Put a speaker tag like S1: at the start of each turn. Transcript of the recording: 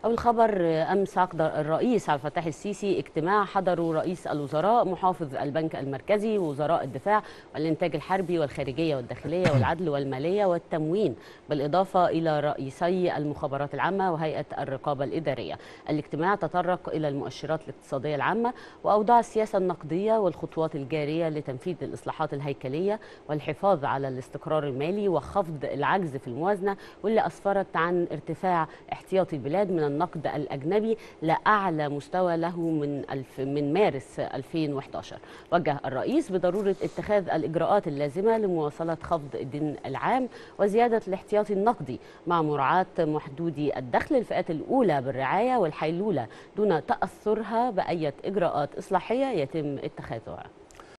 S1: أول خبر أمس عقد الرئيس عبد الفتاح السيسي اجتماع حضره رئيس الوزراء محافظ البنك المركزي ووزراء الدفاع والإنتاج الحربي والخارجية والداخلية والعدل والمالية والتموين، بالإضافة إلى رئيسي المخابرات العامة وهيئة الرقابة الإدارية. الاجتماع تطرق إلى المؤشرات الاقتصادية العامة وأوضاع السياسة النقدية والخطوات الجارية لتنفيذ الإصلاحات الهيكلية والحفاظ على الاستقرار المالي وخفض العجز في الموازنة، واللي أسفرت عن ارتفاع احتياطي البلاد من النقد الأجنبي لأعلى مستوى له من مارس 2011. وجه الرئيس بضرورة اتخاذ الإجراءات اللازمة لمواصلة خفض الدين العام وزيادة الاحتياطي النقدي مع مراعاة محدودي الدخل الفئات الأولى بالرعاية والحيلولة دون تأثرها بأي إجراءات إصلاحية يتم اتخاذها.